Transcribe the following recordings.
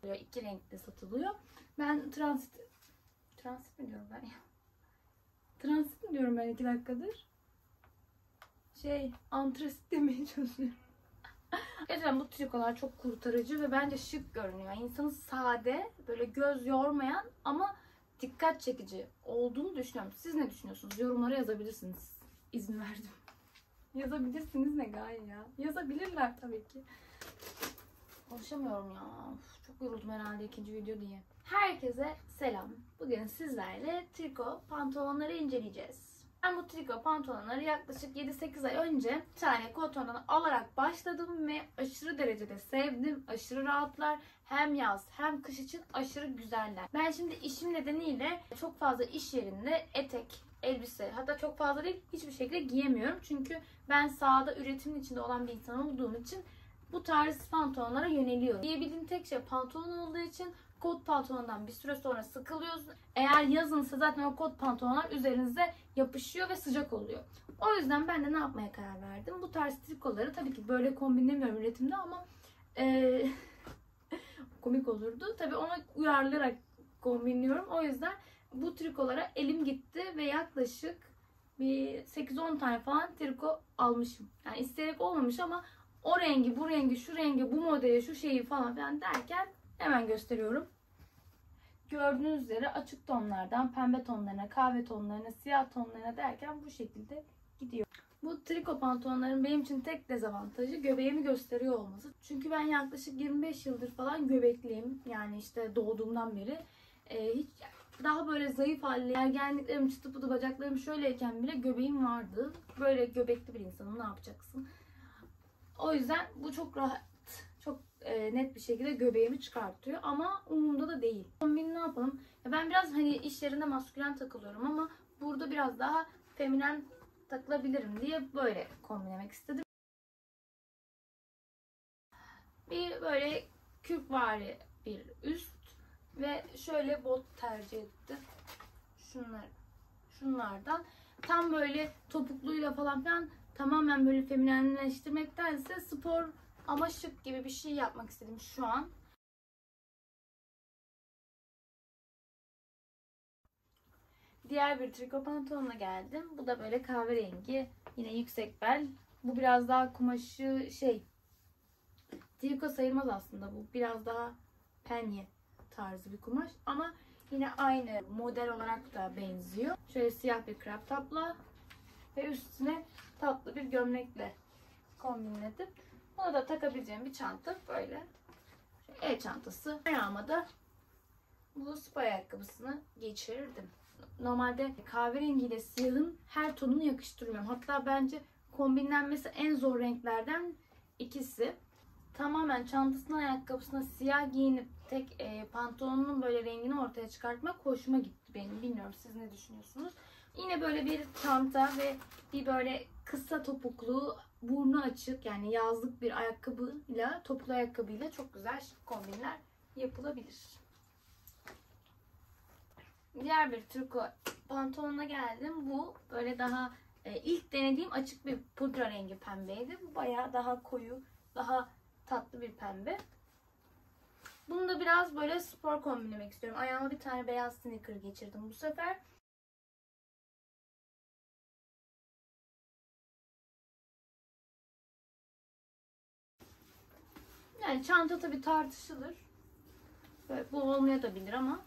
2 renkte satılıyor. Ben transit mi diyorum ben ya? Transit mi diyorum ben 2 dakikadır? Antrasit demeye çalışıyorum. Gerçekten bu trikolar çok kurtarıcı ve bence şık görünüyor. İnsanı sade, böyle göz yormayan ama dikkat çekici olduğunu düşünüyorum. Siz ne düşünüyorsunuz? Yorumlara yazabilirsiniz. İzin verdim. Yazabilirsiniz ne gaye ya? Yazabilirler tabii ki. Konuşamıyorum ya. Uf, çok yoruldum herhalde ikinci video diye. Herkese selam. Bugün sizlerle triko pantolonları inceleyeceğiz. Ben bu triko pantolonları yaklaşık 7-8 ay önce bir tane kotondan alarak başladım ve aşırı derecede sevdim. Aşırı rahatlar. Hem yaz hem kış için aşırı güzeller. Ben şimdi işim nedeniyle çok fazla iş yerinde etek, elbise, hatta çok fazla değil, hiçbir şekilde giyemiyorum. Çünkü ben sahada üretimin içinde olan bir insan olduğum için bu tarz pantolonlara yöneliyorum. Giyebildiğim tek şey pantolon olduğu için kot pantolondan bir süre sonra sıkılıyorsun. Eğer yazınsa zaten o kot pantolonlar üzerinize yapışıyor ve sıcak oluyor. O yüzden ben de ne yapmaya karar verdim? Bu tarz trikoları tabii ki böyle kombinlemiyorum üretimde ama komik olurdu. Tabii ona uyarlayarak kombinliyorum. O yüzden bu trikolara elim gitti ve yaklaşık bir 8-10 tane falan triko almışım. Yani isteyerek olmamış ama o rengi, bu rengi, şu rengi, bu modeli, şu şeyi falan filan derken hemen gösteriyorum. Gördüğünüz üzere açık tonlardan pembe tonlarına, kahve tonlarına, siyah tonlarına derken bu şekilde gidiyor. Bu triko pantolonların benim için tek dezavantajı göbeğimi gösteriyor olması. Çünkü ben yaklaşık 25 yıldır falan göbekliyim. Yani işte doğduğumdan beri. Hiç daha böyle zayıf halde, ergenliklerim, çıtı pıtı bacaklarım şöyleyken bile göbeğim vardı. Böyle göbekli bir insanım, ne yapacaksın? O yüzden bu çok rahat, çok net bir şekilde göbeğimi çıkartıyor ama umurumda da değil. Kombin ne yapalım? Ben biraz hani iş yerinde maskülen takılıyorum ama burada biraz daha feminen takılabilirim diye böyle kombinlemek istedim. Bir böyle kürkvari bir üst ve şöyle bot tercih ettim. Şunlardan. Tam böyle topukluyla falan filan tamamen böyle feminenleştirmektense spor ama şık gibi bir şey yapmak istedim şu an. Diğer bir triko pantolonla geldim. Bu da böyle kahverengi. Yine yüksek bel. Bu biraz daha kumaşı triko sayılmaz aslında. Bu biraz daha penye tarzı bir kumaş. Ama yine aynı model olarak da benziyor. Şöyle siyah bir crop topla ve üstüne tatlı bir gömlekle kombinledim. Buna da takabileceğim bir çanta böyle. El çantası. Ayağıma da bu spor ayakkabısını geçirdim. Normalde kahverengiyle siyahın her tonunu yakıştırmıyorum. Hatta bence kombinlenmesi en zor renklerden ikisi. Tamamen çantasına, ayakkabısına siyah giyinip tek pantolonunun böyle rengini ortaya çıkartmak hoşuma gitti benim. Bilmiyorum siz ne düşünüyorsunuz? Yine böyle bir çanta ve bir böyle kısa topuklu, burnu açık yani yazlık bir ayakkabıyla, topuklu ayakkabıyla çok güzel kombinler yapılabilir. Diğer bir triko pantolona geldim. Bu böyle daha ilk denediğim açık bir pudra rengi pembeydi. Bu bayağı daha koyu, daha tatlı bir pembe. Bunu da biraz böyle spor kombinlemek istiyorum. Ayağıma bir tane beyaz sneaker geçirdim bu sefer. Yani çanta tabii tartışılır. Böyle, bu olmayabilir ama.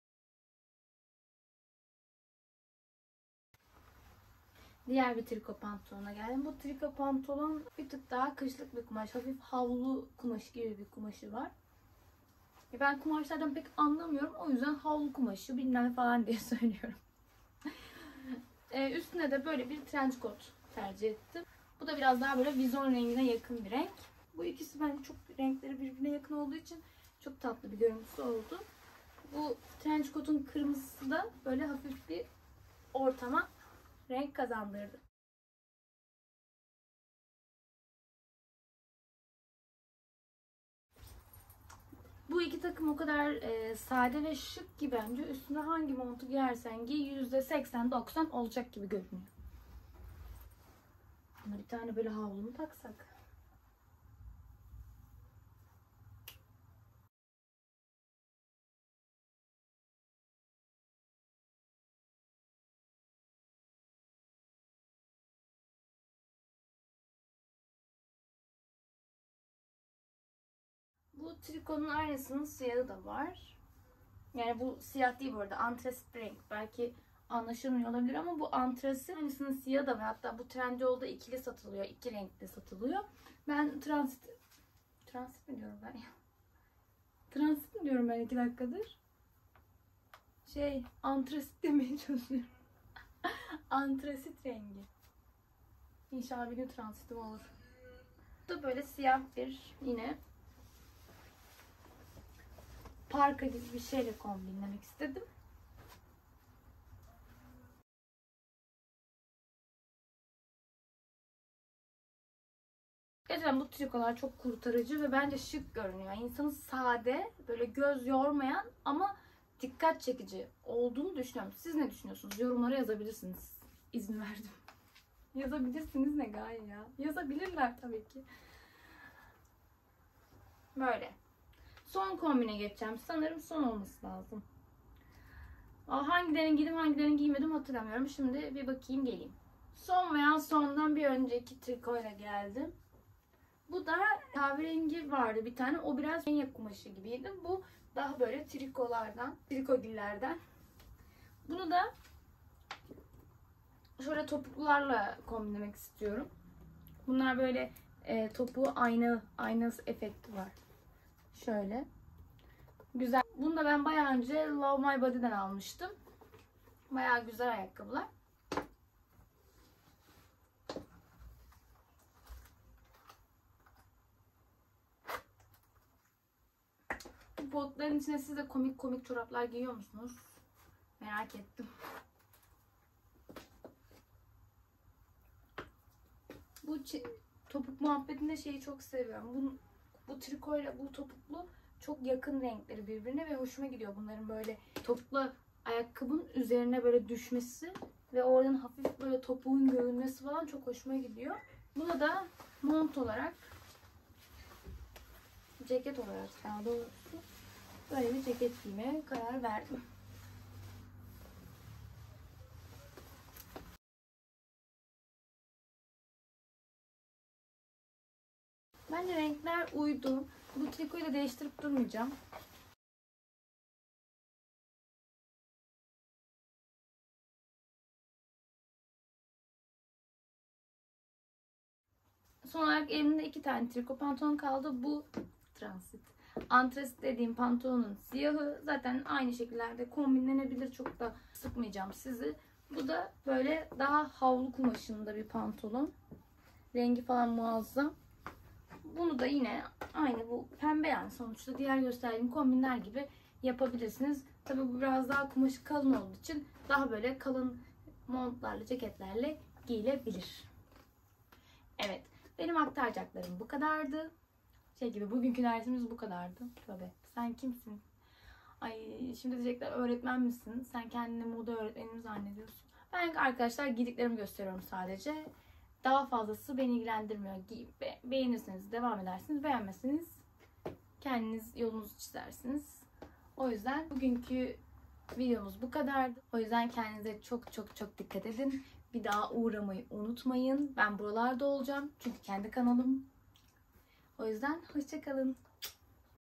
Diğer bir triko pantolona geldim. Bu triko pantolon bir tık daha kışlık bir kumaş. Hafif havlu kumaşı gibi bir kumaşı var. Ben kumaşlardan pek anlamıyorum. O yüzden havlu kumaşı bilmem falan diye söylüyorum. Üstüne de böyle bir trench coat tercih ettim. Bu da biraz daha böyle vizon rengine yakın bir renk. Bu ikisi bence çok renkleri birbirine yakın olduğu için çok tatlı bir görüntüsü oldu. Bu trench coat'un kırmızısı da böyle hafif bir ortama renk kazandırdı. Bu iki takım o kadar sade ve şık ki bence üstüne hangi montu giyersen giy %80-90 olacak gibi görünüyor. Buna bir tane böyle havlu taksak? Bu trikonun aynısının siyahı da var. Yani bu siyah değil bu arada. Antrasit renk. Belki anlaşılmıyor olabilir ama bu antrasit. Aynısının siyahı da var. Hatta bu Trendyol'da ikili satılıyor. İki renkte satılıyor. Ben transit mi diyorum ben ya? Transit mi diyorum ben 2 dakikadır? Antrasit demeye çalışıyorum. Antrasit rengi. İnşallah bir gün transitim olur. Bu da böyle siyah bir yine parka gibi bir şeyle kombinlemek istedim. Gerçekten bu trikolar çok kurtarıcı ve bence şık görünüyor. İnsanı sade, böyle göz yormayan ama dikkat çekici olduğunu düşünüyorum. Siz ne düşünüyorsunuz? Yorumlara yazabilirsiniz. İzin verdim. Yazabilirsiniz ne gaye ya. Yazabilirler tabii ki. Böyle. Son kombine geçeceğim. Sanırım son olması lazım. Hangilerini giydim hangilerini giymedim hatırlamıyorum. Şimdi bir bakayım geleyim. Son veya sondan bir önceki trikoyla geldim. Bu da kahverengi vardı bir tane. O biraz penye kumaşı gibiydi. Bu daha böyle trikodillerden. Bunu da şöyle topuklarla kombinlemek istiyorum. Bunlar böyle topuğu aynası efekti var. Şöyle. Güzel. Bunu da ben bayağı önce Love My Body'den almıştım. Bayağı güzel ayakkabılar. Bu botların içine siz de komik komik çoraplar giyiyor musunuz? Merak ettim. Bu topuk muhabbetinde şeyi çok seviyorum. Bu trikoyla bu topuklu çok yakın renkleri birbirine ve hoşuma gidiyor bunların böyle topuklu ayakkabının üzerine böyle düşmesi ve oradan hafif böyle topuğun görünmesi falan çok hoşuma gidiyor. Buna da mont olarak, ceket olarak daha doğrusu böyle bir ceket giymeye karar verdim. Bence renkler uydu. Bu trikoyu da değiştirip durmayacağım. Son olarak elimde 2 tane triko pantolon kaldı. Bu transit. Antrasit dediğim pantolonun siyahı. Zaten aynı şekillerde kombinlenebilir. Çok da sıkmayacağım sizi. Bu da böyle daha havlu kumaşında bir pantolon. Rengi falan muazzam. Bunu da yine aynı bu pembe yani sonuçta diğer gösterdiğim kombinler gibi yapabilirsiniz. Tabi bu biraz daha kumaşı kalın olduğu için daha böyle kalın montlarla, ceketlerle giyilebilir. Evet. Benim aktaracaklarım bu kadardı. Bugünkü dersimiz bu kadardı. Tövbe. Sen kimsin? Ay şimdi diyecekler öğretmen misin? Sen kendini moda öğretmeni mi zannediyorsun? Ben arkadaşlar giydiklerimi gösteriyorum sadece. Daha fazlası beni ilgilendirmiyor. Beğenirseniz devam edersiniz. Beğenmezseniz kendiniz yolunuzu çizersiniz. O yüzden bugünkü videomuz bu kadardı. O yüzden kendinize çok çok çok dikkat edin. Bir daha uğramayı unutmayın. Ben buralarda olacağım. Çünkü kendi kanalım. O yüzden hoşça kalın.